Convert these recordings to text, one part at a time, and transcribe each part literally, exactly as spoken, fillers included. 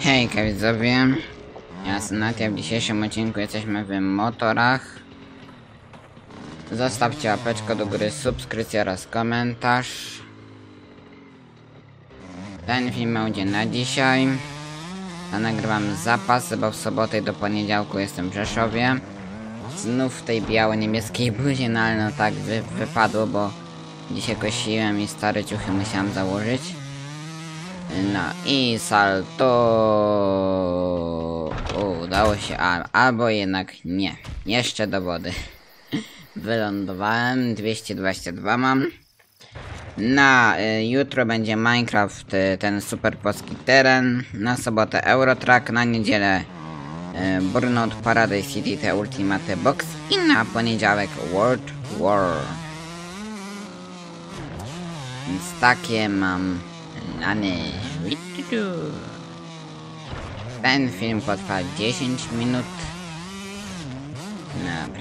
Hejka widzowie, ja jestem Natia, w dzisiejszym odcinku jesteśmy w motorach. Zostawcie łapeczkę do góry, subskrypcję oraz komentarz. Ten film będzie na dzisiaj. Ja nagrywam zapasy, bo w sobotę do poniedziałku jestem w Rzeszowie. Znów w tej biało-niemieckiej bluzie, no ale no tak wy wypadło, bo dzisiaj kosiłem i stare ciuchy musiałem założyć. No i salto. O, udało się, a, albo jednak nie. Jeszcze do wody. Wylądowałem, dwieście dwadzieścia dwa mam. Na y, jutro będzie Minecraft, y, ten super polski teren. Na sobotę Eurotrack, na niedzielę y, Burnout Paradise City, te Ultimate Box. I na poniedziałek World War. Więc takie mam plany. Ten film potrwa dziesięć minut. Dobra.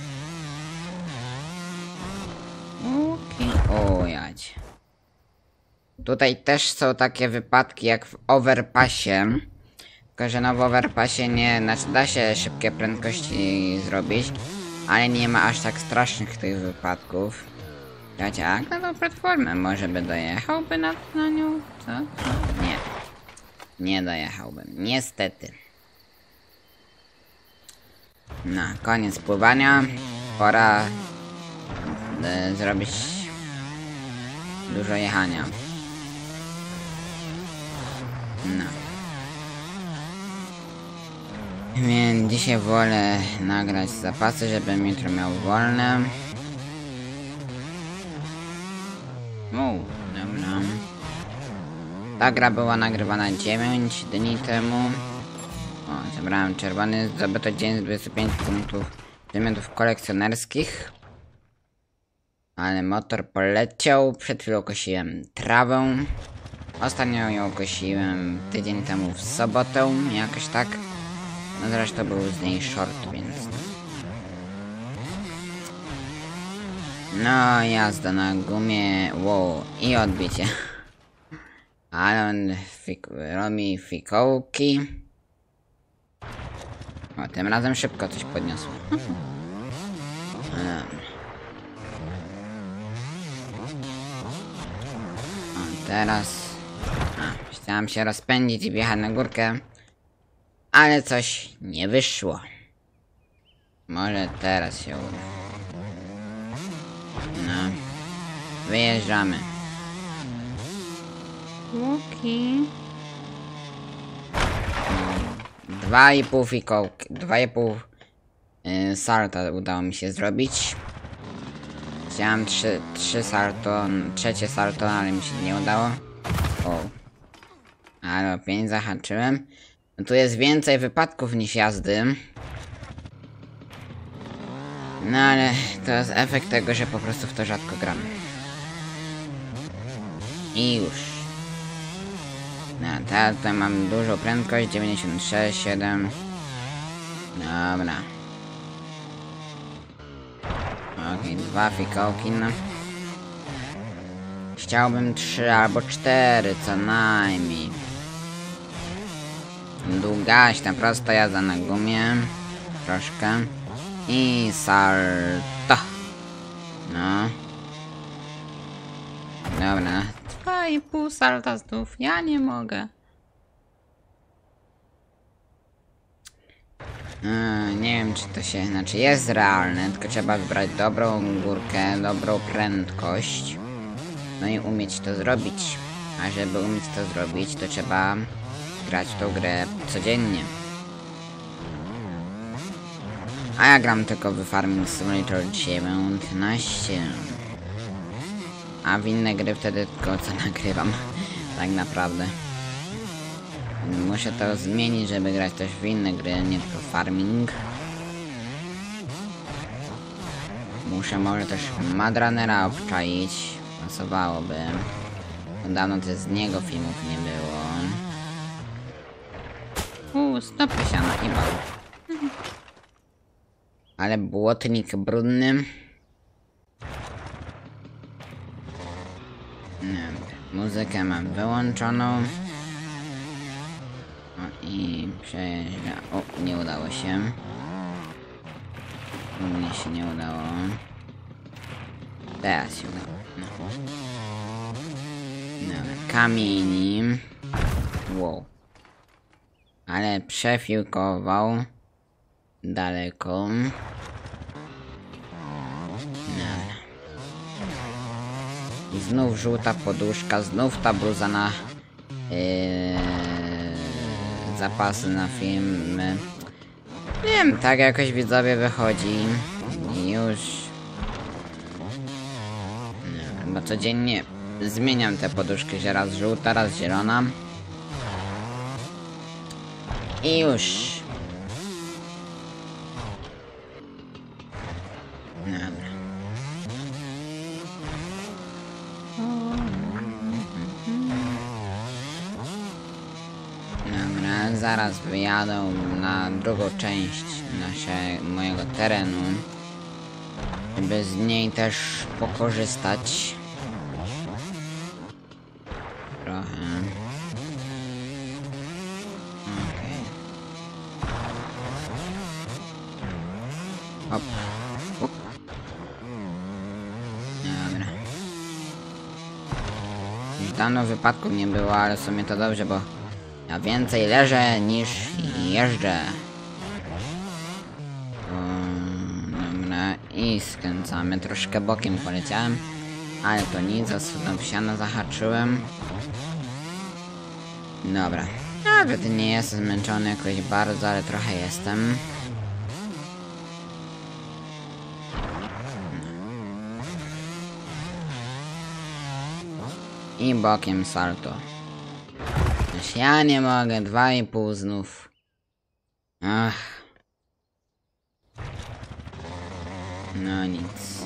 Okej. O jadź. Tutaj też są takie wypadki jak w overpassie. Tylko że no w overpassie nie, znaczy da się szybkie prędkości zrobić, ale nie ma aż tak strasznych tych wypadków. Wiecie, jak na tą platformę może by dojechałby na, na nią? Co? Co? Nie. Nie dojechałbym. Niestety. No, koniec pływania. Pora y, zrobić dużo jechania. No. Więc dzisiaj wolę nagrać zapasy, żebym jutro miał wolne. O, dobra. Ta gra była nagrywana dziewięć dni temu. O, zebrałem czerwony, zdobyto dzień z dwudziestu pięciu punktów przedmiotów kolekcjonerskich. Ale motor poleciał. Przed chwilą kosiłem trawę. Ostatnio ją kosiłem tydzień temu w sobotę, jakoś tak. No zresztą był z niej short, więc... No, jazda na gumie, wow, i odbicie. Ale on fik robi fikołki. O, tym razem szybko coś podniosło. O, teraz... A, chciałem się rozpędzić i wjechać na górkę. Ale coś nie wyszło. Może teraz się uda. No. Wyjeżdżamy. Okej. Dwa i pół fikołki. Dwa i pół yy, salta udało mi się zrobić. Chciałem trzy, trzy salto, trzecie salto, ale mi się nie udało. O. Ale o pięć zahaczyłem. No tu jest więcej wypadków niż jazdy. No ale to jest efekt tego, że po prostu w to rzadko gramy. I już. No teraz tutaj mam dużą prędkość, dziewięćdziesiąt sześć, siedem. Dobra. Okej, okay, dwa fikołki, no. Chciałbym trzy albo cztery co najmniej. Długaśna, prosta jazda na gumie. Troszkę. I salto. No. Dobra. Dwa i pół salta znów. Ja nie mogę. Yy, nie wiem czy to się... Znaczy jest realne, tylko trzeba wybrać dobrą górkę, dobrą prędkość. No i umieć to zrobić. A żeby umieć to zrobić, to trzeba grać w tą grę codziennie. A ja gram tylko w Farming Simulator dziewiętnaście. A w inne gry wtedy tylko co nagrywam. Tak naprawdę. Muszę to zmienić, żeby grać też w inne gry, nie tylko Farming. Muszę może też Madranera obczaić. Pasowałoby. Dawno też z niego filmów nie było. Uuu, stopy siana i bał. Ale błotnik brudny. Nie, muzykę mam wyłączoną. O, i przejeżdża. O, nie udało się. U mnie się nie udało. Teraz się udało. No. Dobra, kamieni. Wow. Ale przefiłkował daleko. Dobra. I znów żółta poduszka, znów ta bluza na yy, zapasy na filmy. Nie wiem, tak jakoś widzowie wychodzi. I już. No, bo codziennie zmieniam te poduszki, że raz żółta, raz zielona. I już. Dobra. Dobra, zaraz wyjadę na drugą część naszego, mojego terenu, żeby z niej też pokorzystać trochę. Okej. Hop. Up. Dobra. Już dawno wypadków nie było, ale w sumie to dobrze, bo ja więcej leżę niż jeżdżę. Dobra, i skręcamy. Troszkę bokiem poleciałem, ale to nic, o siano zahaczyłem. Dobra. Nawet nie jestem zmęczony jakoś bardzo, ale trochę jestem. I bokiem salto. Aż ja nie mogę, dwa i pół znów. Ach. No nic.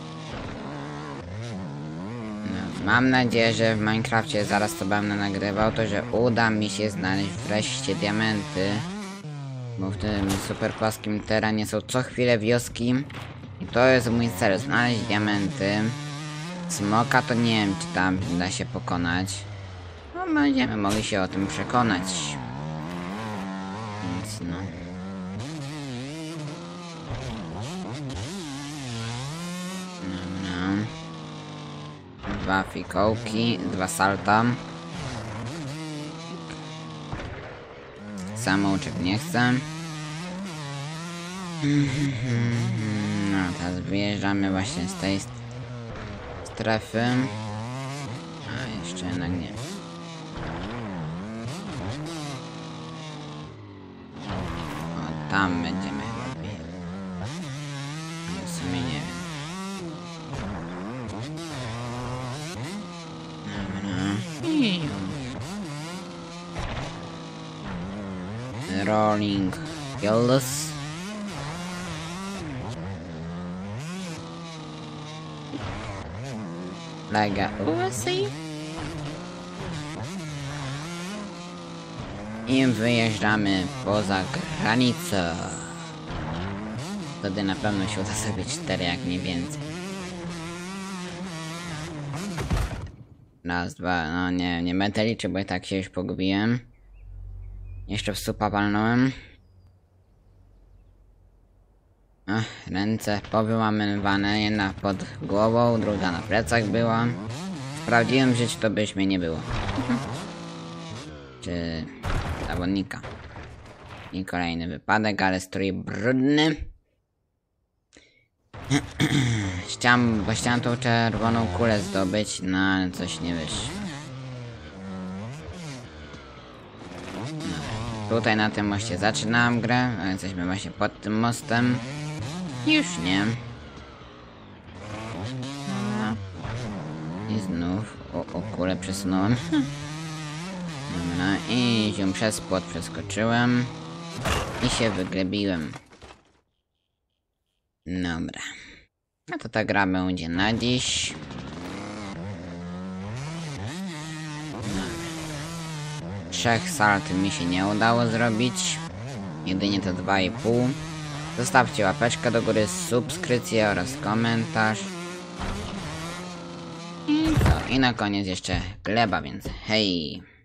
No, mam nadzieję, że w Minecrafcie zaraz to będę nagrywał, to że uda mi się znaleźć wreszcie diamenty. Bo w tym super płaskim terenie są co chwilę wioski. I to jest mój cel, znaleźć diamenty. Smoka to nie wiem, czy tam da się pokonać. No będziemy mogli się o tym przekonać. Więc no. Dobra. Dwa fikołki, dwa salta. Samouczek nie chcę. No teraz wyjeżdżamy właśnie z tej strefy. A jeszcze jednak nie. O, tam będziemy chyba biegli. W sumie nie wiem. Dobra. Rolling Hills. Lega U S A. I wyjeżdżamy poza granicę. Wtedy na pewno się uda sobie cztery, jak nie więcej. Raz, dwa, no nie, nie będę liczył, bo i tak się już pogubiłem. Jeszcze w supa walnąłem. Ach, ręce powyłamywane, jedna pod głową, druga na plecach była. W prawdziwym życiu to byś mnie nie było. Czy zawodnika. I kolejny wypadek, ale strój brudny. Chciałem, bo chciałem tą czerwoną kulę zdobyć, no ale coś nie wyszło. No, tutaj na tym moście zaczynałem grę, ale jesteśmy właśnie pod tym mostem. Już nie. I znów o, o kulę przesunąłem. Dobra, i ziom przez płot przeskoczyłem. I się wyglebiłem. Dobra. No to ta gra będzie na dziś. Dobra. Trzech salt mi się nie udało zrobić. Jedynie to dwa i pół. Zostawcie łapeczkę do góry, subskrypcję oraz komentarz. I co? I na koniec jeszcze gleba, więc hej!